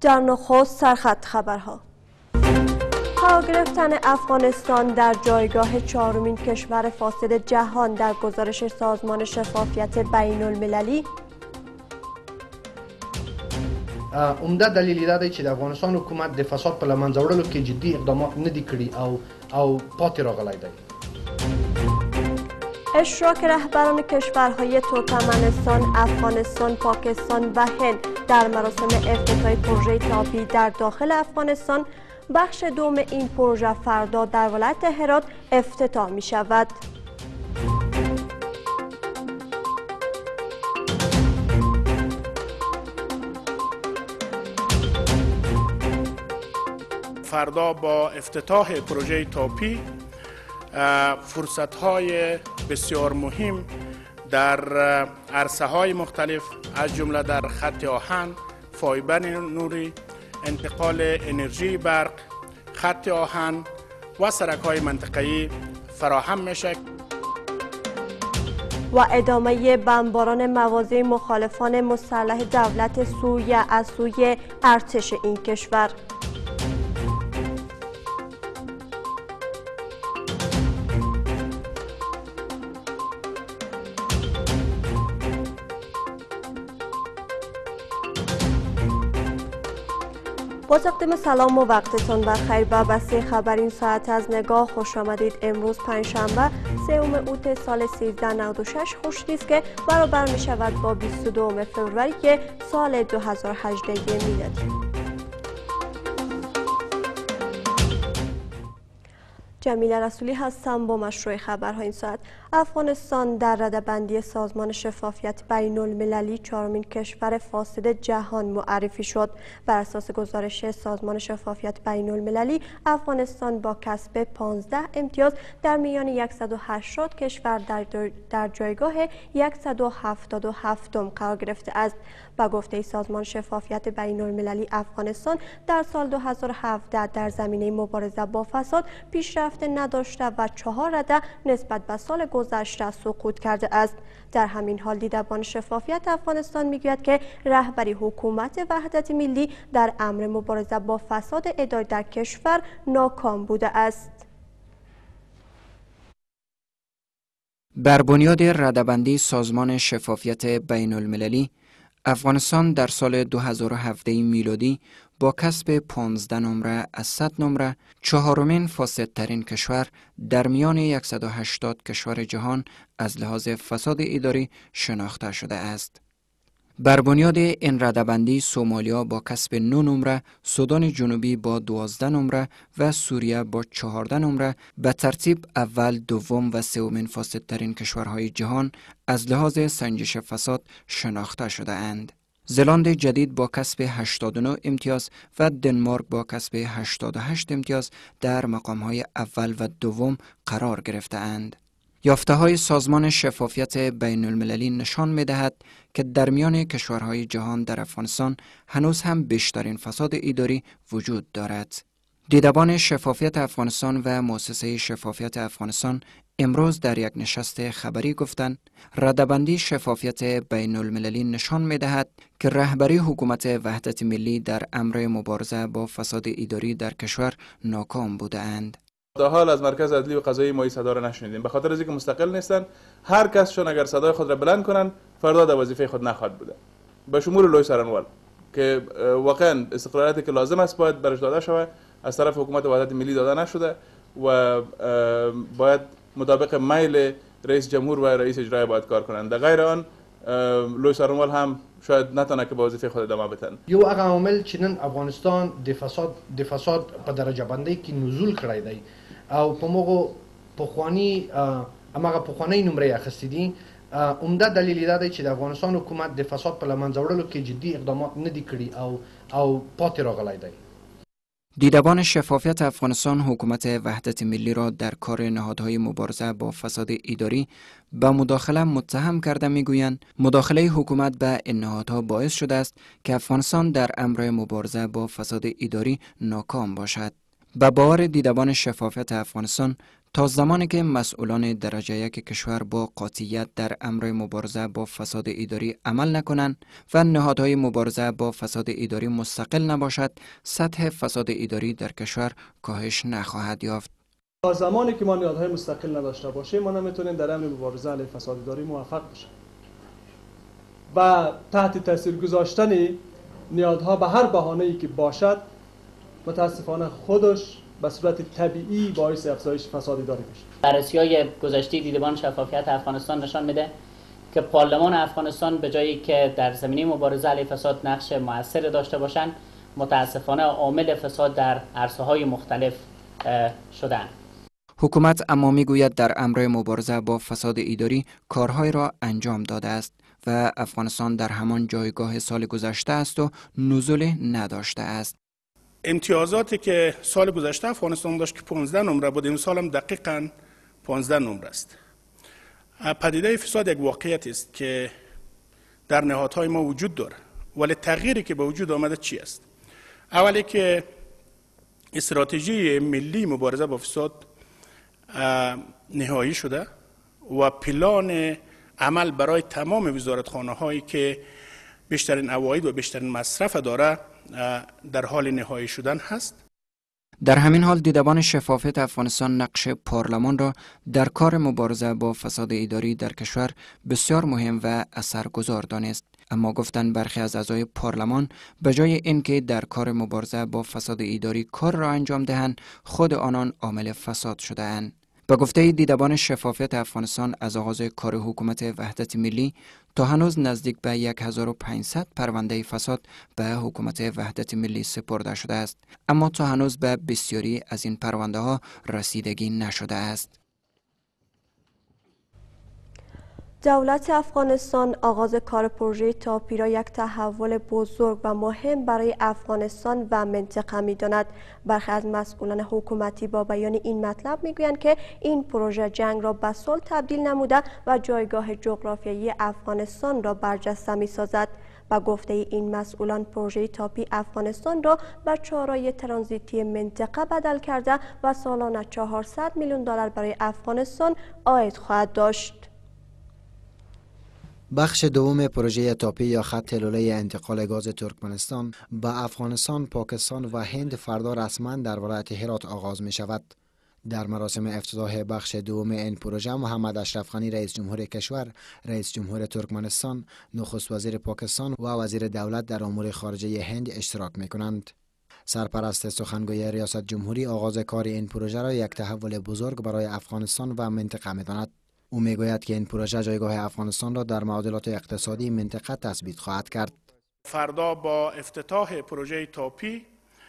در نخست سرخط خبرها. قرار گرفتن افغانستان در جایگاه چهارمین کشور فاسد جهان در گزارش سازمان شفافیت بین المللی. عمده دلیل دا دی چې د افغانستان حکومت د فساد په له منځه وړلو کې جدي اقدامات نه دي کړي او پاتې راغلی دی. اشتراک رهبران کشورهای ترکمنستان، افغانستان، پاکستان و هند در مراسم افتتاح پروژه تابی در داخل افغانستان. بخش دوم این پروژه فردا در ولایت هرات افتتاح می شود. فردا با افتتاح پروژه تاپی فرصت‌های بسیار مهم در عرصه‌های مختلف از جمله در خط آهن، فایبر نوری، انتقال انرژی برق، خط آهن و سرک‌های منطقه‌ای فراهم می‌شود. و ادامه بمباران مواضع مخالفان مسلح دولت سوریه از سوی ارتش این کشور. با تقدیم سلام و وقتتان بخیر و بسته خبر این ساعت از نگاه خوش آمدید. امروز پنجشنبه 3 اوت سال 1396 خورشیدی است که برابر می شود با 22 فوریه سال 2018 میلادی. جمیله رسولی هستم با مشروع خبرهای این ساعت. افغانستان در رده‌بندی سازمان شفافیت بین المللی چهارمین کشور فاسد جهان معرفی شد. بر اساس گزارش سازمان شفافیت بین المللی، افغانستان با کسب 15 امتیاز در میان 180 کشور در جایگاه 177 قرار گرفته است. با گفته سازمان شفافیت بین المللی، افغانستان در سال 2017 در زمینه مبارزه با فساد پیشرفت نداشته و 4 رده نسبت به سال گذشته سقوط کرده است. در همین حال دیدبان شفافیت افغانستان میگوید که رهبری حکومت وحدت ملی در امر مبارزه با فساد اداری در کشور ناکام بوده است. بر بنیاد رده‌بندی سازمان شفافیت بین المللی، افغانستان در سال 2017 میلادی با کسب 15 نمره از 100 نمره چهارمین فاسدترین کشور در میان 180 کشور جهان از لحاظ فساد اداری شناخته شده است. بر بنیاد این رده‌بندی سومالیا با کسب 9 نمره، سودان جنوبی با 12 نمره و سوریه با 14 نمره به ترتیب اول، دوم و سومین فاسدترین کشورهای جهان از لحاظ سنجش فساد شناخته شده اند. زلاند جدید با کسب 89 امتیاز و دنمارک با کسب 88 امتیاز در مقام‌های اول و دوم قرار گرفته اند. یافته‌های سازمان شفافیت بین المللی نشان می‌دهد که در میان کشورهای جهان در افغانستان هنوز هم بیشترین فساد اداری وجود دارد. دیدبان شفافیت افغانستان و مؤسسه شفافیت افغانستان امروز در یک نشست خبری گفتند رده‌بندی شفافیت بین المللی نشان می‌دهد که رهبری حکومت وحدت ملی در امر مبارزه با فساد اداری در کشور ناکام بودند. تا حال از مرکز عدلی و قضایی ما این صدا را نشنیدیم، به خاطر از اینکه مستقل نیستن. هر کسشون اگر صدای خود را بلند کنن فردا در وظیفه خود نخواهد بوده، به شمول لوی سرانوال که واقعا استقلالیتی که لازم است باید برش داده شود از طرف حکومت وحدت ملی داده نشده و باید مطابق میل رئیس جمهور و رئیس اجرایی باید کار کنند. در غیر آن لوی سرانوال هم شاید نتونه که به وظیفه خود ادامه بدن. یو هغه عامل چې نن افغانستان د فساد په درجه بندۍ کې نزول کړی دی او په موږ پخوانی نمره اخیستې دي. عمده دلیل دا دی چې د افغانستان حکومت د فساد په له منځه وړلو کې جدي اقدامات نه دي کړي او پاتې راغلی دی. دیدبان شفافیت افغانستان حکومت وحدت ملی را در کار نهادهای مبارزه با فساد اداری به مداخله متهم کرده میگویند مداخله حکومت به این نهادها باعث شده است که افغانستان در امر مبارزه با فساد اداری ناکام باشد. به باور دیدبان شفافیت افغانستان تا زمانی که مسئولان درجه یک کشور با قاطعیت در امر مبارزه با فساد اداری عمل نکنند و نهادهای مبارزه با فساد اداری مستقل نباشد، سطح فساد اداری در کشور کاهش نخواهد یافت. تا زمانی که ما نهادهای مستقل نداشته باشیم، ما نمیتونیم در امر مبارزه علیه فساد اداری موفق باشیم و تحت تاثیر گذاشتن نهادها به هر بهانه‌ای که باشد، متاسفانه خودش به صورت طبیعی باعث افزایش فساد اداری میشه. بررسی‌های گذشته دیدبان شفافیت افغانستان نشان میده که پارلمان افغانستان به جایی که در زمینه مبارزه علیه فساد نقش مؤثر داشته باشند، متاسفانه عامل فساد در عرصه‌های مختلف شدند. حکومت اما میگوید در امر مبارزه با فساد اداری کارهای را انجام داده است و افغانستان در همان جایگاه سال گذشته است و نزول نداشته است. امتیازاتی که سال گذشته افغانستان داشت که 15 نمره بود، این سال هم دقیقاً 15 نمره است. پدیده فساد یک واقعیت است که در نهادهای ما وجود داره، ولی تغییری که به وجود آمده چی است؟ اولی که استراتژی ملی مبارزه با فساد نهایی شده و پلان عمل برای تمام وزارتخانه هایی که بیشترین عواید و بیشترین مصرف داره در حال نهایی شدن هست. در همین حال دیدبان شفافیت افغانستان نقش پارلمان را در کار مبارزه با فساد اداری در کشور بسیار مهم و اثرگذار دانست. اما گفتند برخی از اعضای پارلمان به جای اینکه در کار مبارزه با فساد اداری کار را انجام دهند، خود آنان عامل فساد شده اند. به گفته دیدبان شفافیت افغانستان، از آغاز کار حکومت وحدت ملی تا هنوز نزدیک به 1500 پرونده فساد به حکومت وحدت ملی سپرده شده است، اما تا هنوز به بسیاری از این پرونده ها رسیدگی نشده است. دولت افغانستان آغاز کار پروژه تاپی را یک تحول بزرگ و مهم برای افغانستان و منطقه می‌داند. برخی از مسئولان حکومتی با بیان این مطلب می‌گویند که این پروژه جنگ را به صلح تبدیل نموده و جایگاه جغرافیایی افغانستان را برجسته می‌سازد. با گفته این مسئولان، پروژه تاپی افغانستان را به چهارراه ترانزیتی منطقه بدل کرده و سالانه 400 میلیون دلار برای افغانستان عاید خواهد داشت. بخش دوم پروژه تاپی یا خط لوله انتقال گاز ترکمنستان به افغانستان، پاکستان و هند فردا رسما در ولایت هرات آغاز می شود. در مراسم افتتاح بخش دوم این پروژه، محمد اشرف غنی رئیس جمهور کشور، رئیس جمهور ترکمنستان، نخست وزیر پاکستان و وزیر دولت در امور خارجه هند اشتراک می کنند. سرپرست سخنگوی ریاست جمهوری آغاز کار این پروژه را یک تحول بزرگ برای افغانستان و منطقه می داند. او میگوید که این پروژه جایگاه افغانستان را در معادلات اقتصادی منطقه تثبیت خواهد کرد. فردا با افتتاح پروژه تاپی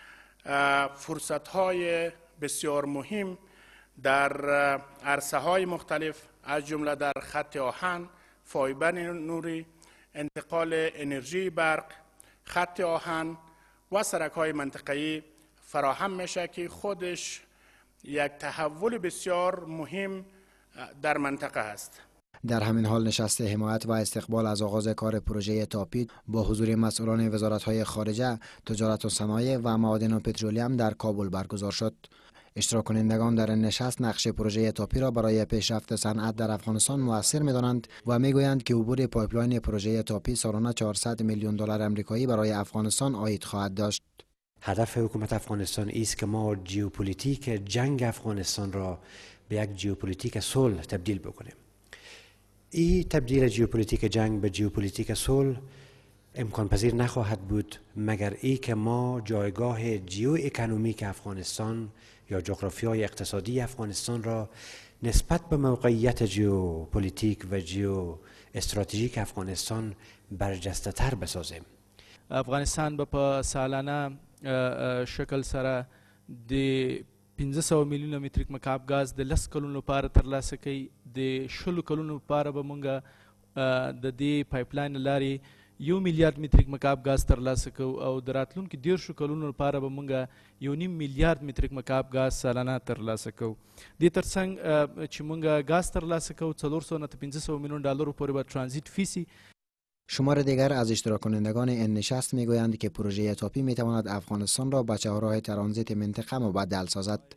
فرصت‌های بسیار مهم در عرصه‌های مختلف از جمله در خط آهن، فایبر نوری، انتقال انرژی برق، خط آهن و سرک‌های منطقه‌ای فراهم میشه که خودش یک تحول بسیار مهم در منطقه است. در همین حال نشست حمایت و استقبال از آغاز کار پروژه تاپی با حضور مسئولان وزارت‌های خارجه، تجارت و صنایع و معادن و پترولیم در کابل برگزار شد. اشتراک کنندگان در این نشست نقش پروژه تاپی را برای پیشرفت صنعت در افغانستان مؤثر می‌دانند و می‌گویند که عبور پایپلاین پروژه تاپی سالانه 400 میلیون دلار آمریکایی برای افغانستان عاید خواهد داشت. هدف حکومت افغانستان است که ما ژئوپلیتیک جنگ افغانستان را به یک ژئوپلیتیک صلح تبدیل بکنیم. این تبدیل ژئوپلیتیک جنگ به ژئوپلیتیک صلح امکان پذیر نخواهد بود مگر ای که ما جایگاه جیو اکونومیک افغانستان یا جغرافیای اقتصادی افغانستان را نسبت به موقعیت ژئوپلیتیک و ژئو استراتژیک افغانستان برجسته تر بسازیم. افغانستان په سالانه شکل سره د 1500 میلیونه متریک مکعب غاز د 10 کلونو لپاره ترلاسه کوي. د 20 کلونو لپاره به مونږ د دې پایپلاین لارې 1 میلیارډ متریک مکعب غاز ترلاسه کوو او د راتلونکي 10 کلونو لپاره به مونږ 1.5 میلیارډ متریک مکعب غاز سالانه ترلاسه کوو. دې ترڅنګ چې مونږ غاز ترلاسه کوو 400 نه 500 میلیون دلار پورې به ترانزیت فی سي. شمار دیگر از اشتراک کنندگان این نشست میگویند که پروژه تاپی میتواند افغانستان را به چهارراه ترانزیت منطقه مبدل سازد.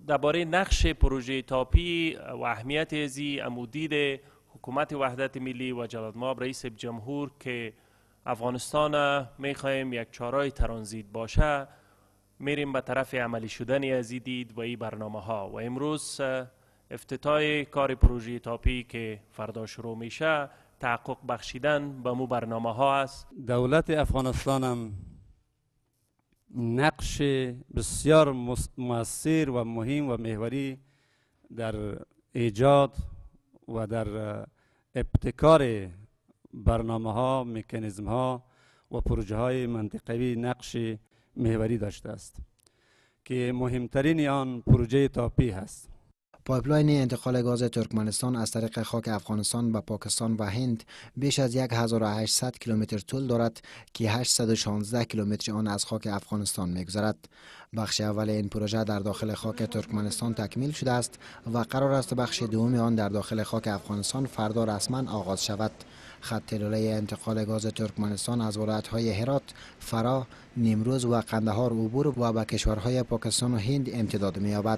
درباره نقش پروژه تاپی و اهمیت ازی امودید حکومت وحدت ملی و جلال مآب رئیس جمهور که افغانستان میخواهیم یک چهارراه ترانزیت باشه، میریم به طرف عملی شدن ازی دید و این برنامه ها. و امروز افتتاح کار پروژه تاپی که فردا شروع میشه تحقق بخشیدن به مو برنامه ها است. دولت افغانستان هم نقش بسیار مؤثر و مهم و محوری در ایجاد و در ابتکار برنامه ها، مکانیزم ها و پروژه های منطقوی نقش محوری داشته است که مهمترین آن پروژه تاپی هست. پایپلاین انتقال گاز ترکمنستان از طریق خاک افغانستان به پاکستان و هند بیش از 1800 کیلومتر طول دارد که 816 کیلومتر آن از خاک افغانستان می‌گذرد. بخش اول این پروژه در داخل خاک ترکمنستان تکمیل شده است و قرار است بخش دوم آن در داخل خاک افغانستان فردا رسما آغاز شود. خط لوله انتقال گاز ترکمنستان از ولایت‌های هرات، فراه، نیمروز و قندهار عبور و به کشورهای پاکستان و هند امتداد می‌یابد.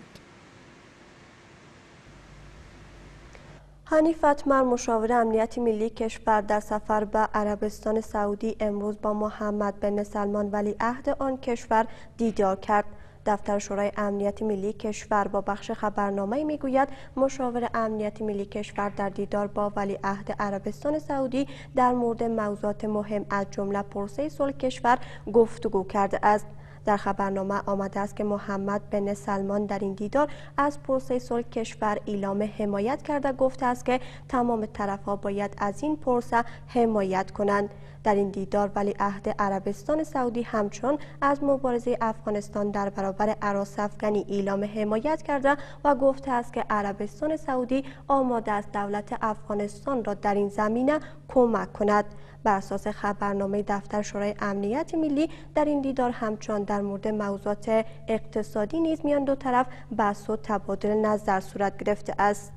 حنیف اتمر مشاور امنیت ملی کشور در سفر به عربستان سعودی امروز با محمد بن سلمان ولیعهد آن کشور دیدار کرد. دفتر شورای امنیت ملی کشور با بخش خبرنامه میگوید مشاور امنیت ملی کشور در دیدار با ولیعهد عربستان سعودی در مورد موضوعات مهم از جمله پروسه صلح کشور گفتگو کرده است. در خبرنامه آمده است که محمد بن سلمان در این دیدار از پروسه صلح کشور اعلام حمایت کرده گفته است که تمام طرف‌ها باید از این پروسه حمایت کنند. در این دیدار ولیعهد عربستان سعودی همچون از مبارزه افغانستان در برابر هراس‌افکنی اعلام حمایت کرده و گفته است که عربستان سعودی آماده است دولت افغانستان را در این زمینه کمک کند. بر اساس خبرنامه دفتر شورای امنیت ملی در این دیدار همچنان در مورد موضوعات اقتصادی نیز میان دو طرف بحث و تبادل نظر صورت گرفته است.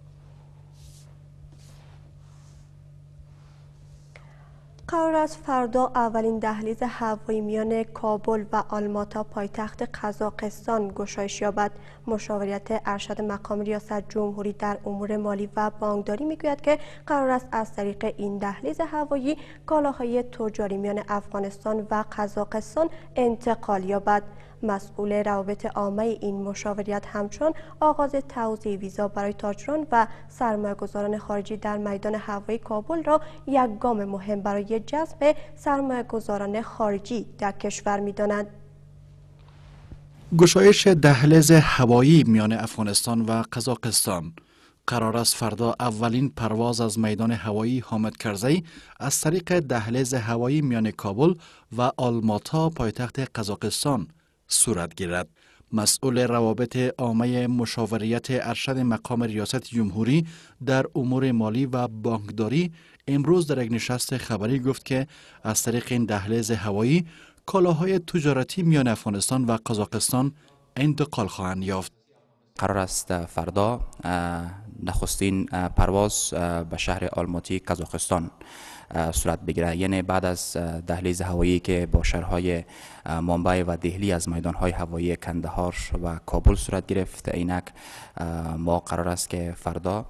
قرار است فردا اولین دهلیز هوایی میان کابل و آلماتا پایتخت قزاقستان گشایش یابد. مشاوریت ارشد مقام ریاست جمهوری در امور مالی و بانکداری میگوید که قرار است از طریق این دهلیز هوایی کالاهای تجاری میان افغانستان و قزاقستان انتقال یابد. مسئول روابط عامه این مشاوریت همچون آغاز توزیع ویزا برای تاجران و سرمایه‌گذاران خارجی در میدان هوایی کابل را یک گام مهم برای جذب سرمایه‌گذاران خارجی در کشور می‌دانند. گشایش دهلیز هوایی میان افغانستان و قزاقستان قرار است فردا اولین پرواز از میدان هوایی حامد کرزی از طریق دهلیز هوایی میان کابل و آلماتا پایتخت قزاقستان صورت گیرد. مسئول روابط عامه مشاوریت ارشد مقام ریاست جمهوری در امور مالی و بانکداری امروز در یک نشست خبری گفت که از طریق این دهلیز هوایی کالاهای تجارتی میان افغانستان و قزاقستان انتقال خواهند یافت. قرار است فردا نخستین پرواز به شهر آلماتی قزاقستان صورت بگیرد. یعنی بعد از دهلیز هوایی که با شهرهای ممبئی و دهلی از میدانهای هوایی کندهار و کابل صورت گرفت، اینک ما قرار است که فردا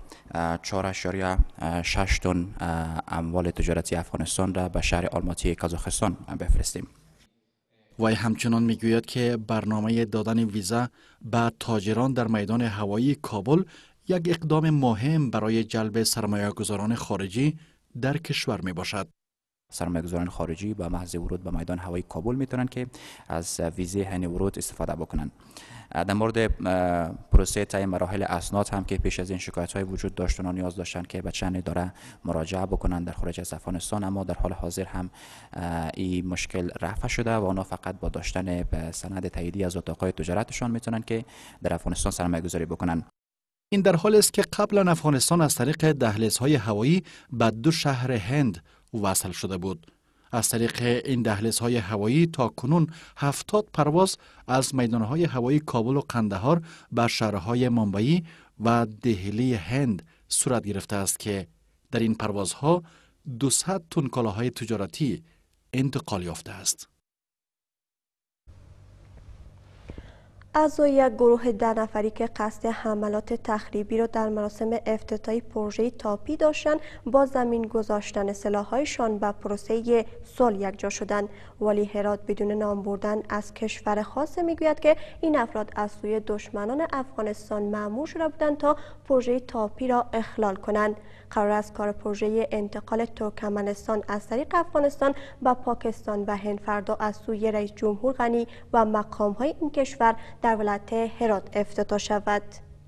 4.6 تن اموال تجارتی افغانستان را به شهر آلماتی قزاقستان بفرستیم. وی همچنان میگوید که برنامه دادن ویزا به تاجران در میدان هوایی کابل یک اقدام مهم برای جلب سرمایه‌گذاران خارجی در کشور می باشد. سرمایه‌گذاران خارجی با محض ورود به میدان هوایی کابل میتونن که از ویزه حین ورود استفاده بکنن. در مورد پروسه تعیین مراحل اسناد هم که پیش از این شکایت‌های وجود داشت و نیاز داشتن که به چند اداره مراجعه بکنن در خارج از افغانستان، اما در حال حاضر هم این مشکل رفع شده و اونا فقط با داشتن سند تاییدی از اتاق‌های تجارتشان میتونن که در افغانستان سرمایه‌گذاری بکنن. این در حالی است که قبلا افغانستان از طریق دهلیزهای هوایی به 2 شهر هند وصل شده بود. از طریق این دهلیزهای هوایی تا کنون 70 پرواز از میدانهای هوایی کابل و قندهار به شهرهای ممبئی و دهلی هند صورت گرفته است که در این پروازها 200 تن کالاهای تجارتی انتقال یافته است. اعضای یک گروه 10 نفری که قصد حملات تخریبی را در مراسم افتتاحی پروژه تاپی داشتند با زمین گذاشتن سلاح‌هایشان و پروسه صلح یکجا شدند. ولی هرات بدون نام بردن از کشور خاص میگوید که این افراد از سوی دشمنان افغانستان مأمور شده بودند تا پروژه تاپی را اخلال کنند. قرار است کار پروژه انتقال ترکمنستان از طریق افغانستان به پاکستان و هند فردا از سوی رئیس جمهور غنی و مقام‌های این کشور در ولایت هرات افتتاح شود.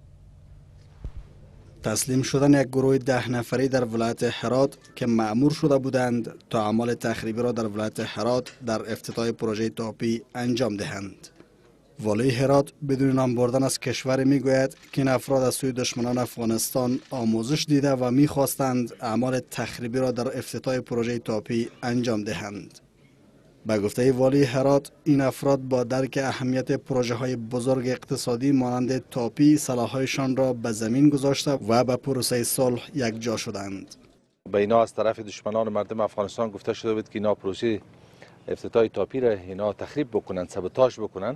تسلیم شدن یک گروه 10 نفری در ولایت هرات که مأمور شده بودند تا اعمال تخریبی را در ولایت هرات در افتتاح پروژه تاپی انجام دهند. والی هرات بدون نام بردن از کشور میگوید که این افراد از سوی دشمنان افغانستان آموزش دیده و میخواستند اعمال تخریبی را در افتتاح پروژه تاپی انجام دهند. به گفته والی هرات، این افراد با درک اهمیت پروژه های بزرگ اقتصادی مانند تاپی سلاح‌هایشان را به زمین گذاشته و به پروسه صلح یکجا شدند. به اینا از طرف دشمنان مردم افغانستان گفته شده بود که اینا پروسه افتتاح تاپی را اینا تخریب بکنند، سابوتاژ بکنند،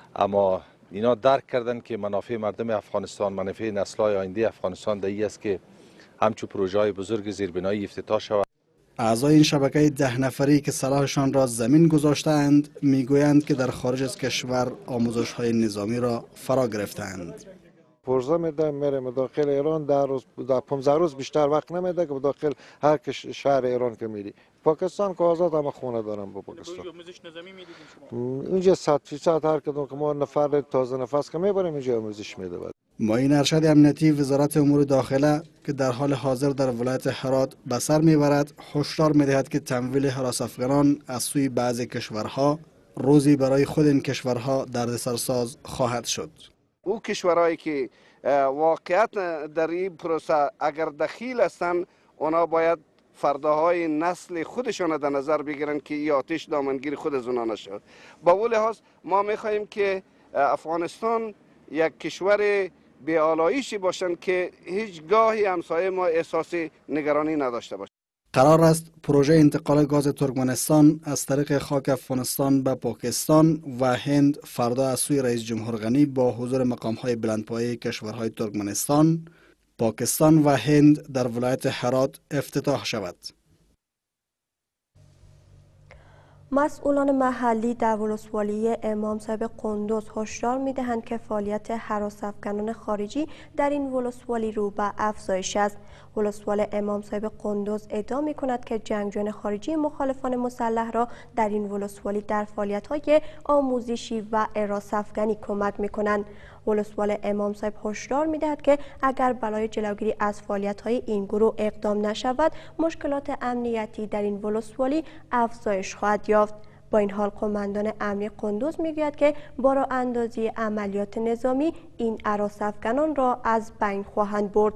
اما اینا درک کردند که منافع مردم افغانستان، منافع نسل‌های آینده افغانستان دایی است که همچو پروژه های بزرگ زیربنایی افتتاح شود. اعضای این شبکه 10 نفری که سلاحشان را زمین گذاشتند میگویند که در خارج از کشور آموزش های نظامی را فرا گرفتند. پروژه میده میره داخل ایران در 15 روز بیشتر وقت نمیده که داخل هر شهر ایران که میری. پاکستان که آزاد همه خونه دارم با پاکستان. آموزش نظامی میدید شما؟ اینجا 100% هر کدوم که ما نفر تازه نفس که میبریم اینجا آموزش میده. معین ارشد امنیتی وزارت امور داخله که در حال حاضر در ولایت هرات به سر میبرد هشدار میدهد که تمویل هراس افغانان از سوی بعضی کشورها روزی برای خود این کشورها دردسرساز خواهد شد. او کشورهایی که واقعیت در این پروسه اگر دخیل هستند اونا باید فرداهای نسل خودشان در نظر بگیرن که این آتش دامنگیر خود از اونا نشود. با اون لحاظ ما میخواهیم که افغانستان یک کشور بی‌آلایشی باشند که هیچ گاهی همسایه ما احساس نگرانی نداشته باشند. قرار است پروژه انتقال گاز ترکمنستان از طریق خاک افغانستان به پاکستان و هند فردا از سوی رئیس جمهور غنی با حضور مقام‌های بلندپایه کشورهای ترکمنستان، پاکستان و هند در ولایت هرات افتتاح شود. مسئولان محلی در ولسوالی امام صاحب قندوز هشدار می‌دهند که فعالیت هراس افغانان خارجی در این ولسوالی رو به افزایش است. ولسوال امام صاحب قندوز ادعا می‌کند که جنگجویان خارجی مخالفان مسلح را در این ولسوالی در فعالیت‌های آموزشی و هراس افغانی کمک می‌کنند. ولسوال امام صاحب هشدار می‌دهد که اگر برای جلوگیری از فعالیت‌های این گروه اقدام نشود، مشکلات امنیتی در این ولسوالی افزایش خواهد یافت. با این حال قماندان امنی قندوز میگوید که با راه اندازی عملیات نظامی این هراس افغانان را از بین خواهند برد.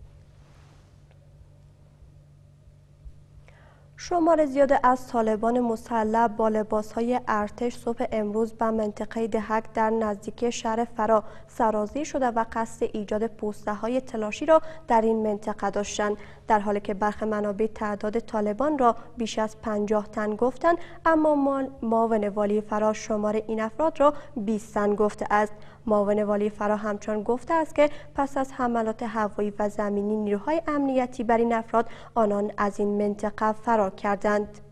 شمار زیاد از طالبان مسلح با لباسهای ارتش صبح امروز به منطقه دهک در نزدیکی شهر فرا سرازیر شده و قصد ایجاد پوسته‌های تلاشی را در این منطقه داشتند، در حالی که برخی منابع تعداد طالبان را بیش از 50 تن گفتند، اما معاون والی فرا شمار این افراد را 20 تن گفته است. معاون والی فرا همچنان گفته است که پس از حملات هوایی و زمینی نیروهای امنیتی بر این افراد آنان از این منطقه فرار کردند.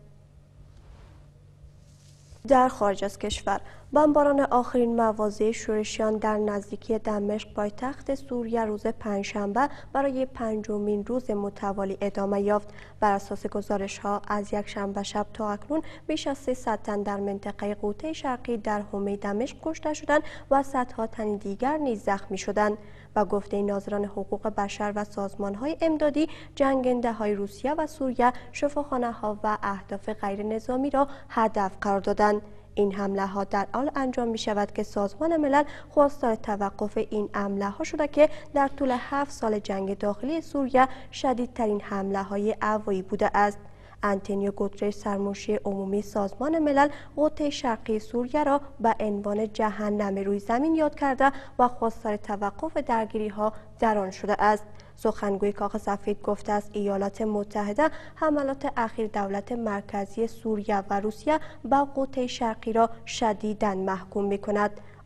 در خارج از کشور بمباران آخرین مواضع شورشیان در نزدیکی دمشق پایتخت سوریه روز پنجشنبه برای پنجمین روز متوالی ادامه یافت. بر اساس گزارش‌ها از یک شنبه شب تا اکنون بیش از 300 تن در منطقه غوطه شرقی در حومه دمشق کشته شدند و صدها تن دیگر نیز زخمی شدند. با گفته ناظران حقوق بشر و سازمان‌های امدادی، جنگنده‌های روسیه و سوریه شفاخانه‌ها و اهداف غیر نظامی را هدف قرار دادند. این حمله ها در حال انجام می شود که سازمان ملل خواستار توقف این حمله ها شده که در طول 7 سال جنگ داخلی سوریه شدیدترین حمله های هوایی بوده است. آنتونیو گوترش سرمنشی عمومی سازمان ملل غوطه شرقی سوریه را به عنوان جهنم روی زمین یاد کرده و خواستار توقف درگیری ها در آن شده است. سخنگوی کاخ سفید گفته است ایالات متحده حملات اخیر دولت مرکزی سوریه و روسیه به غوطه شرقی را شدیداً محکوم می‌کند.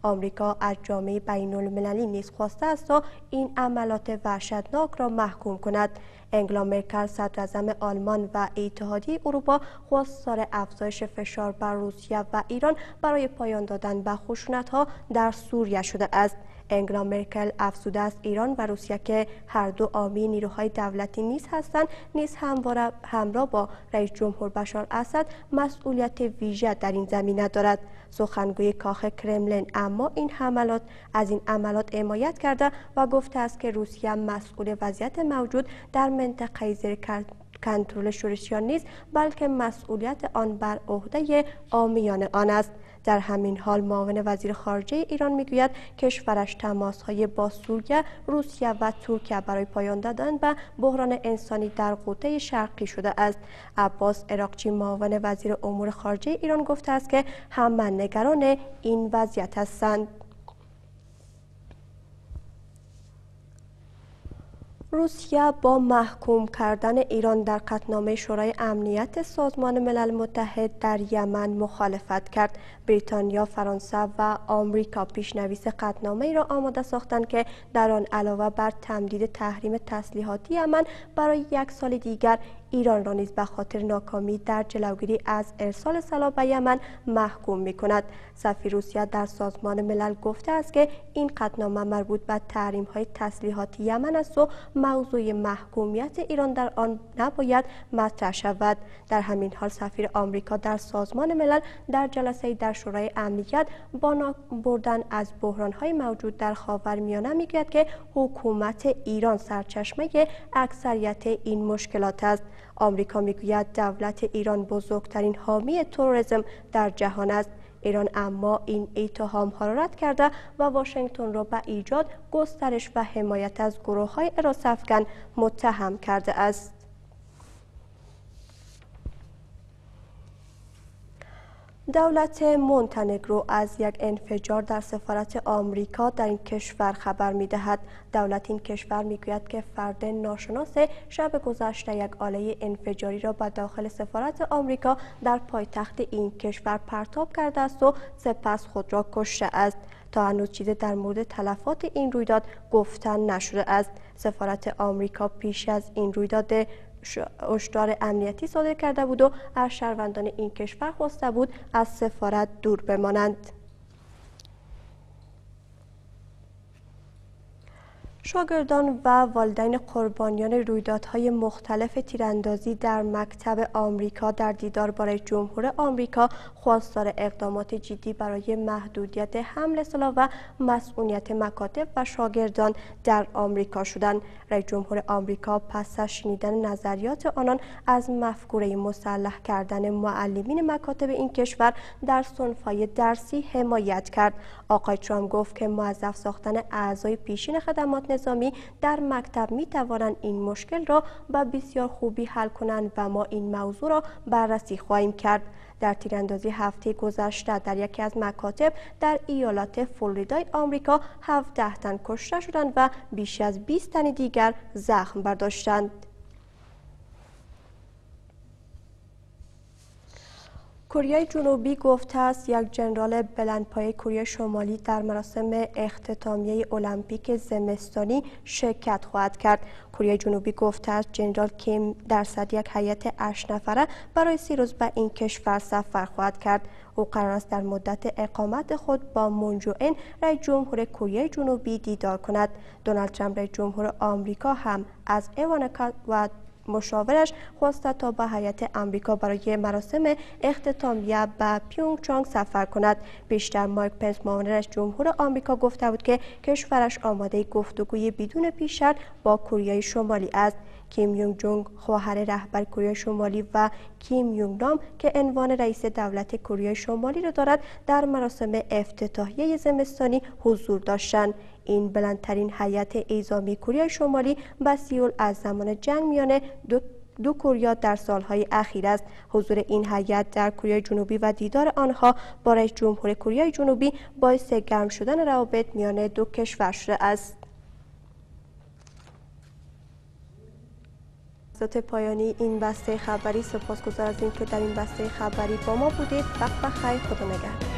آمریکا از جامعه بین المللی نیز خواسته است تا این عملات وحشتناک را محکوم کند. انگلا مرکل صدراعظم آلمان و اتحادیه اروپا خواستار افزایش فشار بر روسیه و ایران برای پایان دادن به خشونت‌ها در سوریه شده است. انگلا مرکل افزوده است ایران و روسیه که هر دو حامی نیروهای دولتی نیز هستند نیز همراه با رئیس جمهور بشار اسد مسئولیت ویژه در این زمینه دارد. سخنگوی کاخ کرملین اما از این عملات حمایت کرده و گفته است که روسیه مسئول وضعیت موجود در منطقه زیر کنترل روسیه نیست بلکه مسئولیت آن بر عهده حامیان آن است. در همین حال معاون وزیر خارجه ایران میگوید کشورش تماس‌های با سوریه، روسیه و ترکیه برای پایان دادن به بحران انسانی در غوطه شرقی شده است. عباس عراقچی معاون وزیر امور خارجه ایران گفته است که همه نگران این وضعیت هستند. روسیه با محکوم کردن ایران در قطعنامه شورای امنیت سازمان ملل متحد در یمن مخالفت کرد. بریتانیا، فرانسه و آمریکا پیشنویس قطعنامه‌ای را آماده ساختند که در آن علاوه بر تمدید تحریم تسلیحاتی یمن برای 1 سال دیگر ایران را نیز به خاطر ناکامی در جلوگیری از ارسال سلاح به یمن محکوم می‌کند. سفیر روسیه در سازمان ملل گفته است که این قطعنامه مربوط به تحریم‌های تسلیحاتی یمن است و موضوع محکومیت ایران در آن نباید مطرح شود. در همین حال سفیر آمریکا در سازمان ملل در جلسه در شورای امنیت با نام بردن از بحران‌های موجود در خاورمیانه میگوید که حکومت ایران سرچشمه اکثریت این مشکلات است. آمریکا میگوید دولت ایران بزرگترین حامی تروریسم در جهان است. ایران اما این اتهام‌ها را رد کرده و واشنگتن را به ایجاد، گسترش و حمایت از گروه‌های حراس‌افکن متهم کرده است. دولت مونتنگرو از یک انفجار در سفارت آمریکا در این کشور خبر می‌دهد. دولت این کشور می‌گوید که فرد ناشناس شب گذشته یک آله انفجاری را به داخل سفارت آمریکا در پایتخت این کشور پرتاب کرده است و سپس خود را کشته است. تا هنوز چیزی در مورد تلفات این رویداد گفته نشده است. سفارت آمریکا پیش از این رویداد هشدار امنیتی صادر کرده بود و از شهروندان این کشور خواسته بود از سفارت دور بمانند. شاگردان و والدین قربانیان رویدادهای مختلف تیراندازی در مکتب آمریکا در دیدار با رئیس جمهور آمریکا خواستار اقدامات جدی برای محدودیت حمل سلاح و مسئولیت مکاتب و شاگردان در آمریکا شدند. رئیس جمهور آمریکا پس از شنیدن نظریات آنان از مفکوره مسلح کردن معلمین مکاتب این کشور در صنف‌های درسی حمایت کرد. آقای ترامپ گفت که موظف ساختن اعضای پیشین خدمات نظامی در مکتب می توانند این مشکل را به بسیار خوبی حل کنند و ما این موضوع را بررسی خواهیم کرد. در تیراندازی هفته گذشته در یکی از مکاتب در ایالات فلوریدای آمریکا 17 تن کشته شدند و بیش از 20 تن دیگر زخم برداشتند. کره جنوبی گفته است یک ژنرال بلندپایه کره شمالی در مراسم اختتامیه المپیک زمستانی شرکت خواهد کرد. کره جنوبی گفته است ژنرال کیم درصد یک هیئت 8 نفره برای 3 روز به این کشور سفر خواهد کرد. او قرار است در مدت اقامت خود با مون جو این رئیس جمهور کره جنوبی دیدار کند. دونالد ترامپ رئیس جمهور آمریکا هم از ایوانکا و مشاورش خواسته تا با هیئت آمریکا برای مراسم اختتامیه به پیونگ چانگ سفر کند. بیشتر مایک پنس معاون رئیس جمهور آمریکا گفته بود که کشورش آماده گفتگوی بدون پیش شرط با کره شمالی است. کیم یونگ جونگ خواهر رهبر کره شمالی و کیم یونگ نام که عنوان رئیس دولت کره شمالی را دارد در مراسم افتتاحیه زمستانی حضور داشتند. این بلندترین هیئت اعزامی کره شمالی به سئول از زمان جنگ میان دو کره در سالهای اخیر است. حضور این هیئت در کره جنوبی و دیدار آنها با رئیس جمهور کره جنوبی باعث گرم شدن روابط میان دو کشور شده است. پایانی این بسته خبری. سپاسگزار از اینکه در این بسته خبری با ما بودید. وقت بخیر. خدا نگهدار.